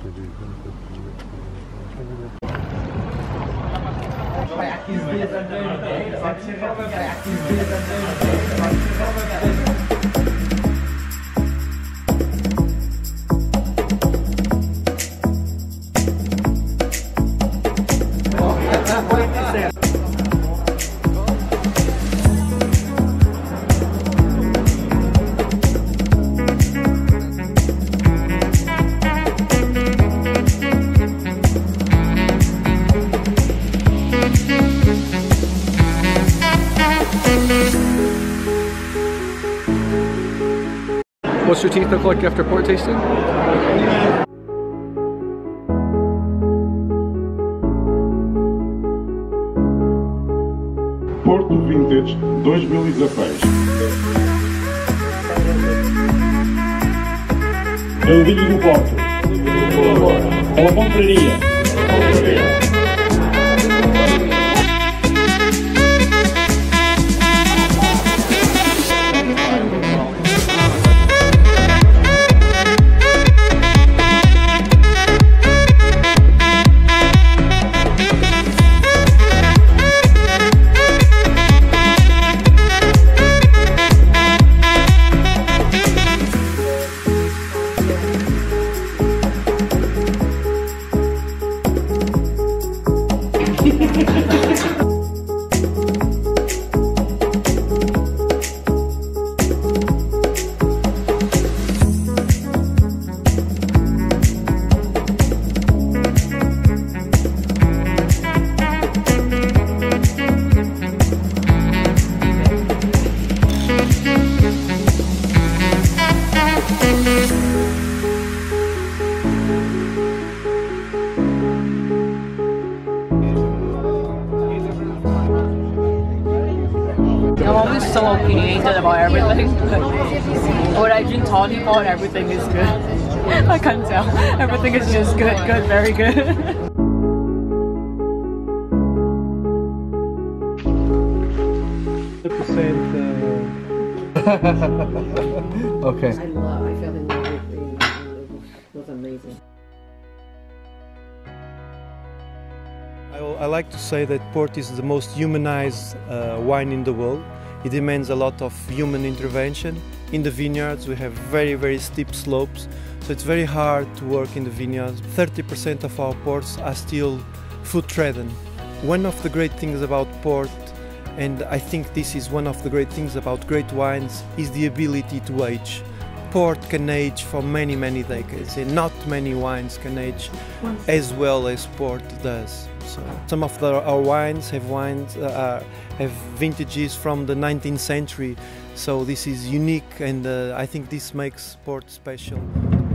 What's your teeth look like after port tasting? Porto Vintage 2016. É o vinho do Porto. É a compraria. I'm always so opinionated about everything, but when I drink toddy pot, everything is good. I can't tell. Everything is just good, good, very good. Okay. I fell in love with it. It was amazing. I like to say that Port is the most humanized wine in the world. It demands a lot of human intervention. In the vineyards we have very steep slopes, so it's very hard to work in the vineyards. 30% of our ports are still foot-trodden. One of the great things about Port, and I think this is one of the great things about great wines, is the ability to age. Port can age for many decades, and not many wines can age as well as Port does. So some of our wines have vintages from the 19th century, so this is unique, and I think this makes Port special.